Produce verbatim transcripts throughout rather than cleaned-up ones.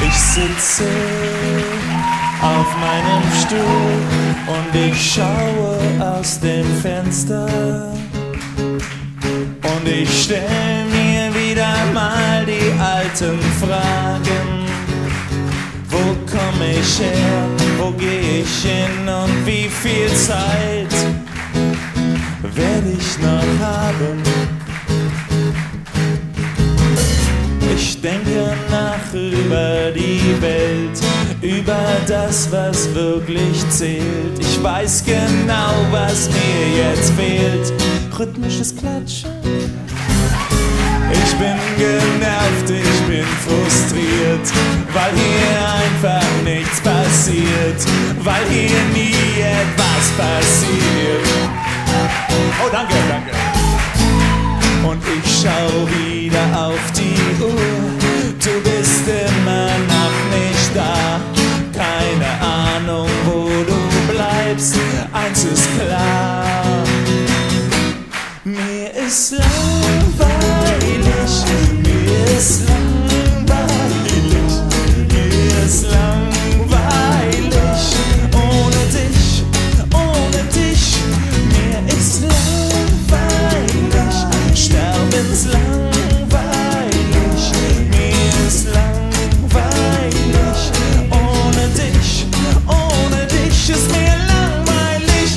Ich sitze auf meinem Stuhl und ich schaue aus dem Fenster und ich stell mir wieder mal die alten Fragen. Wo komm ich her, wo geh ich hin und wie viel Zeit werde ich noch haben? Ich denke nach über die Welt, über das, was wirklich zählt. Ich weiß genau, was mir jetzt fehlt. Rhythmisches Klatschen. Ich bin genervt, ich bin frustriert, weil hier einfach nichts passiert, weil hier nie etwas passiert. Oh, danke, danke. Und ich schau wieder auf die Uhr, du bist immer noch nicht da. Keine Ahnung, wo du bleibst, eins ist klar. Mir ist langweilig, mir ist langweilig, mir ist langweilig, ohne dich, ohne dich, mir ist langweilig, sterbenslangweilig, mir ist langweilig, ohne dich, ohne dich ist mir langweilig.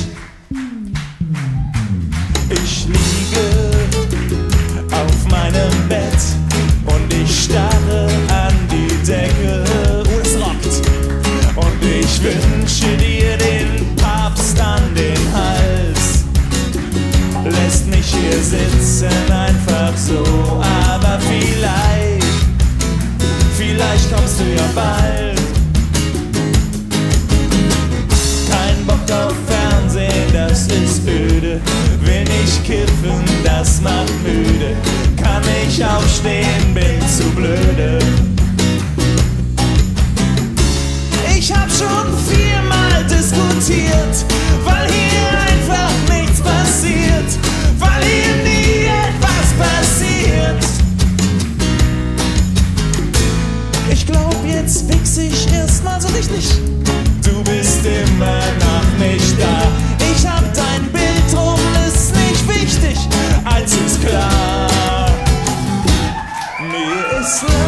Ich liege auf meinem Bett und ich starre an die Decke, oh, es rockt. Und ich wünsche dir den Papst an den Hals. Lässt mich hier sitzen einfach so, aber vielleicht, vielleicht kommst du ja bald. Kein Bock auf Fernsehen, das ist öde. Will nicht kiffen, das macht müde. Kann ich aufstehen, bin zu blöde. Ich hab schon viermal diskutiert, weil hier einfach nichts passiert, weil hier nie etwas passiert. Ich glaub, jetzt wichs ich erstmal so richtig. Du bist immer noch nicht da. Ich hab dein Bild drum, ist nicht wichtig, eins ist klar. Mir ist